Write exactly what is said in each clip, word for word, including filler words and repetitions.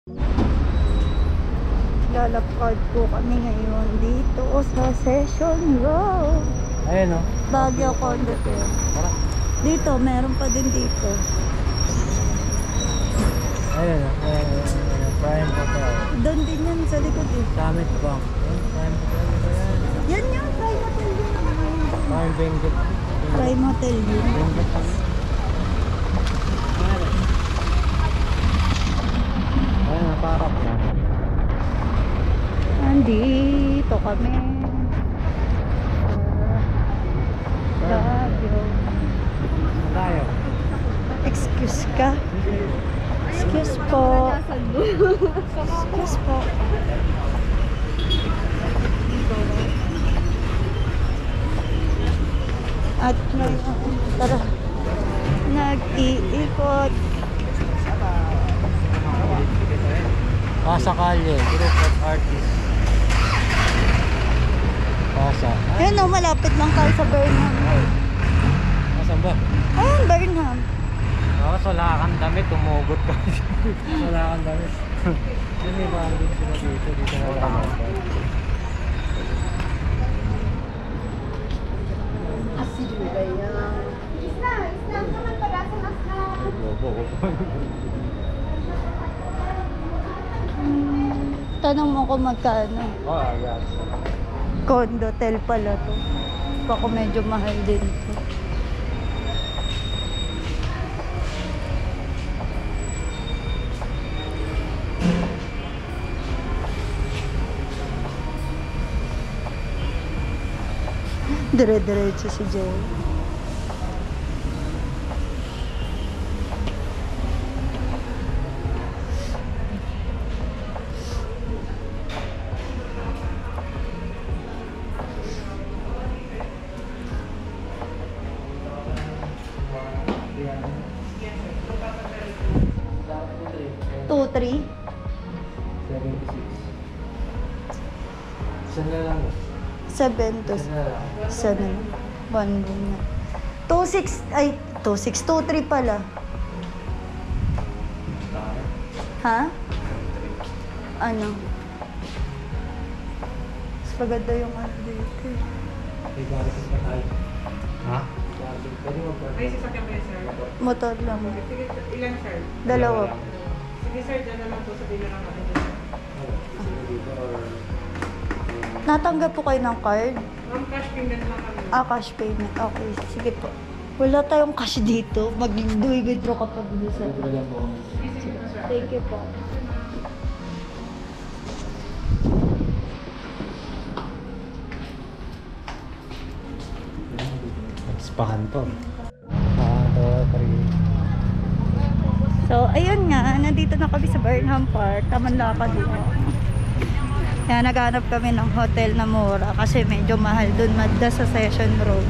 Lalapad po kami ngayon dito sa Session Road. Ayun o. Baguio Condo. Dito, meron pa din dito. Ayun o. Prime Hotel. Doon din yan sa likod eh. Summit Bank. Prime Hotel. Yan yung Prime Hotel yun. Prime Benguet. Prime Hotel yun. Ayun, naparap na. Nandito kami. Sa Baguio. Tayo. Excuse ka? Excuse po. Excuse po. At ngayon, tara, nag-iikot. Pasa Kalye, Group of Artists. Pasa. Ayun o, malapit lang tayo sa Burnham. Asan ba? Ayun, Burnham. Oo, so wala kang damit, tumugot ka. Wala kang damit. Yun, may bago din sila dito. Dito na wala kang damit. Tanong mo kung magkano. Oh, yes. Condo hotel pala to. Baka medyo mahal din to. Dire-diretso si Joe. two three seventy-six. Saan na lang? seven to seven. One room na. two six ay two six two three pala. Ha? Ano? Mas maganda yung ano dito. May galit sa tayo. Ha? Pwede mo pa. Ay, sasakyan mo yun, sir? Motor lang. Sige, ilan, sir? Dalawa. Sige, sir, dyan na lang po. Sabihin na lang natin dyan, sir. Natanggap po kayo ng card? Ma'am, cash payment lang kami. Ah, cash payment. Okay, sige po. Wala tayong cash dito. Mag-withdraw ka pa dito sa... Thank you po. Spahan to. one, two, three. So, ayun nga. Nandito na kami sa Burnham Park. Taman lakad mo. Kaya naghanap kami ng hotel na mura kasi medyo mahal dun madda sa Session Road.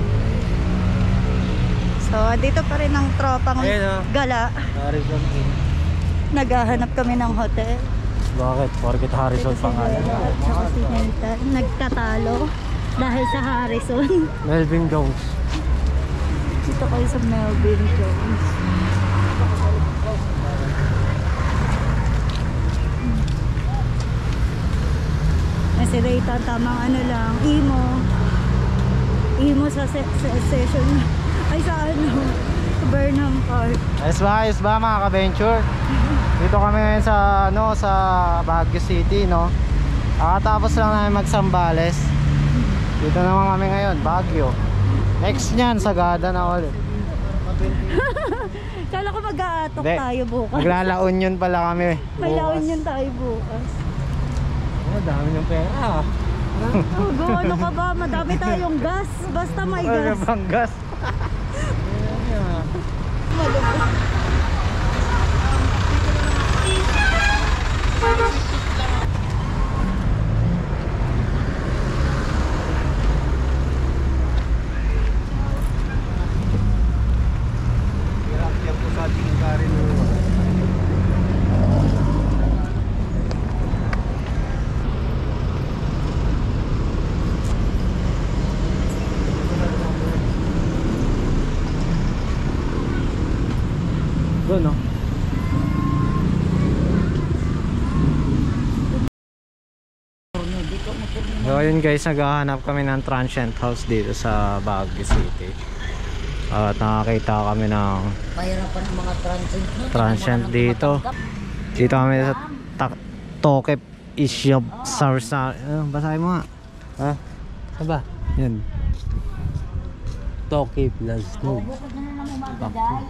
So, dito pa rin ang tropang Ayun, oh. gala. Harrison Inn. Naghahanap kami ng hotel. Bakit? Porkit Harrison Dito si pangalan. Bella at saka si Hintan. Nagtatalo dahil sa Harrison. Melvin Jones. Dito kayo sa Melvin Jones. Si Rayta, tamang ano lang, emo. Emo sa, se sa session. Ay, sa ano, sa Burnham Park. Ayos ba? Ayos ba mga ka-venture? Dito kami ngayon sa, ano, sa Baguio City, no? Kakatapos lang namin magsambales. Dito naman kami ngayon, Baguio. Next niyan, Sagada na ulit. Kala ko mag-aatok tayo bukas. Maglalaon yun pala kami. May laon yun tayo bukas. Oh, dami ng pera. Oh, go, ano ka ba? Madami tayong gas. Basta may gas. Bang gas. So ayun guys, naghahanap kami ng transient house dito sa Baguio City. At nakakita kami ng Mahirapan ng mga transient no? transient dito. Dito kami sa Ta- Tokep Isyop Sarsa. Ano, basahin mo nga. Ha? Ano ba? Yan. Tokep Las Oo, bukod na lang mo magdadal.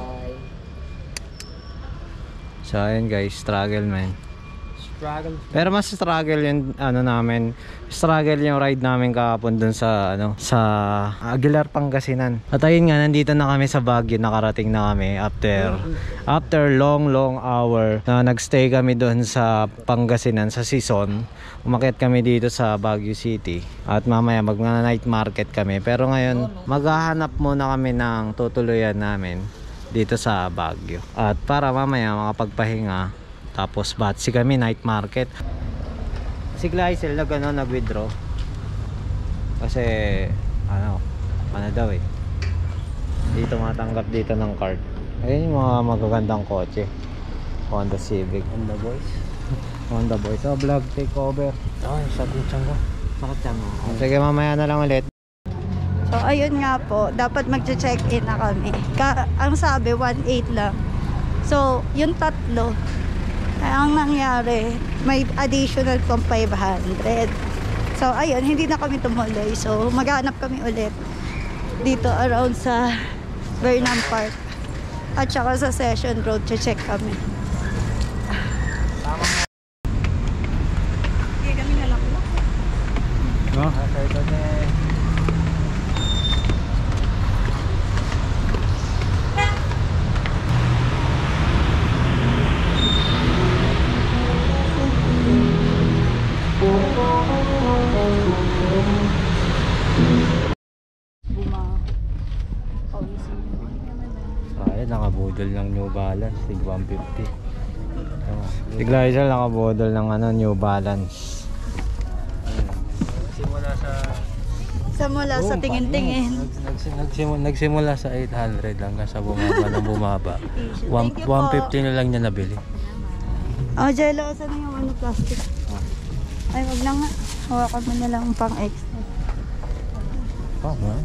So ayun guys, struggle man. Struggle. Pero mas struggle yung ano namin, struggle yung ride namin kahapon dun sa ano sa Aguilar, Pangasinan. At ayun nga, nandito na kami sa Baguio, nakarating na kami after after long long hour na nagstay kami dun sa Pangasinan sa Sison. Umakyat kami dito sa Baguio City at mamaya mag night market kami. Pero ngayon, maghahanap muna kami ng tutuluyan namin dito sa Baguio. At para mamaya makapagpahinga. Tapos batsi kami, night market. Si Glycel nag ano, nag-withdraw. Kasi ano, ano daw eh. Dito matanggap dito ng card. Ayun yung mga magagandang kotse. Honda Civic. Honda Boys. Honda Boys. Oh, vlog takeover. Ay, sakit tiyan ko. Sakit tiyan mo. Sige, mamaya na lang ulit. So, ayun nga po, dapat magche-check-in na kami. Ka ang sabi, one eight lang. So, yung tatlo, ang nangyari, may additional pang five hundred. So, ayun, hindi na kami tumuloy. So, maghanap kami ulit dito around sa Burnham Park. At saka sa Session Road, check kami. Okay, kami na lang po. No? Sa ito na Ay, nakabudol ng New Balance, tig one fifty. Si Glycel nakabudol ng ano, New Balance. Simula sa Sa mula sa tingin-tingin. nagsimula, nagsimula sa eight hundred hanggang sa bumaba ng bumaba. Thank you po. one fifty na lang niya nabili. Oh, Jello, saan na yung ano, plastic? Ay, wag na nga. Hawakan mo na lang ang pang extra. Oh, ha?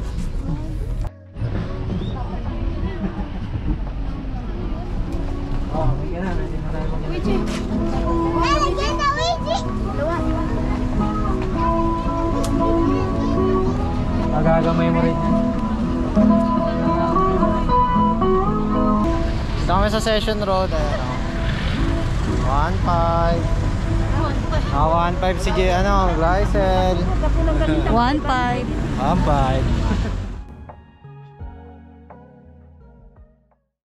Oh, bigyan na natin marami mag- Magagamay mo rin yan. Dito kami sa Session Road. Ayan o. one five. Ah, one five si J, ano, Glycel. one five. one five.